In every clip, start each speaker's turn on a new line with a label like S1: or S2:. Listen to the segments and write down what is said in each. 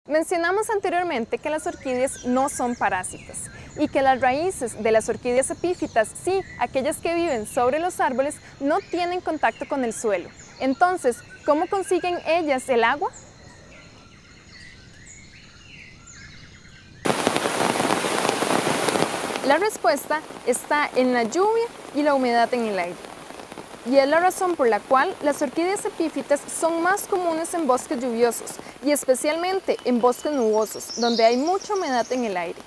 S1: Mencionamos anteriormente que las orquídeas no son parásitas y que las raíces de las orquídeas epífitas, sí, aquellas que viven sobre los árboles, no tienen contacto con el suelo. Entonces, ¿cómo consiguen ellas el agua? La respuesta está en la lluvia y la humedad en el aire. Y es la razón por la cual las orquídeas epífitas son más comunes en bosques lluviosos y especialmente en bosques nubosos, donde hay mucha humedad en el aire.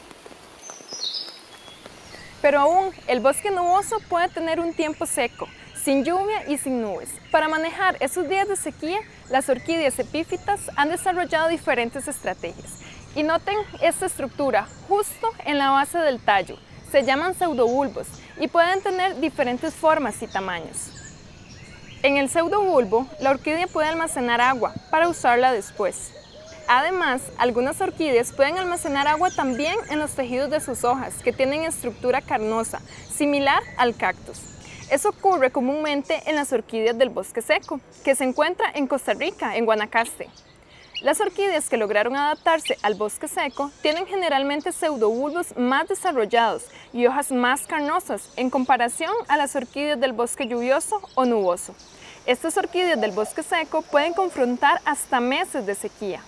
S1: Pero aún, el bosque nuboso puede tener un tiempo seco, sin lluvia y sin nubes. Para manejar esos días de sequía, las orquídeas epífitas han desarrollado diferentes estrategias. Y noten esta estructura justo en la base del tallo. Se llaman pseudobulbos y pueden tener diferentes formas y tamaños. En el pseudobulbo, la orquídea puede almacenar agua para usarla después. Además, algunas orquídeas pueden almacenar agua también en los tejidos de sus hojas, que tienen estructura carnosa, similar al cactus. Eso ocurre comúnmente en las orquídeas del bosque seco, que se encuentra en Costa Rica, en Guanacaste. Las orquídeas que lograron adaptarse al bosque seco tienen generalmente pseudobulbos más desarrollados y hojas más carnosas en comparación a las orquídeas del bosque lluvioso o nuboso. Estas orquídeas del bosque seco pueden confrontar hasta meses de sequía.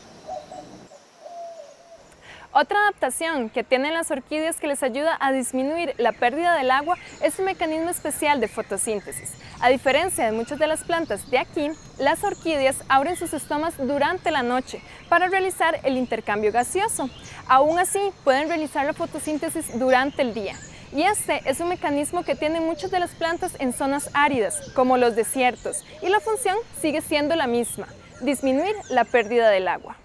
S1: Otra adaptación que tienen las orquídeas que les ayuda a disminuir la pérdida del agua es un mecanismo especial de fotosíntesis. A diferencia de muchas de las plantas de aquí, las orquídeas abren sus estomas durante la noche para realizar el intercambio gaseoso. Aún así, pueden realizar la fotosíntesis durante el día. Y este es un mecanismo que tienen muchas de las plantas en zonas áridas, como los desiertos, y la función sigue siendo la misma: disminuir la pérdida del agua.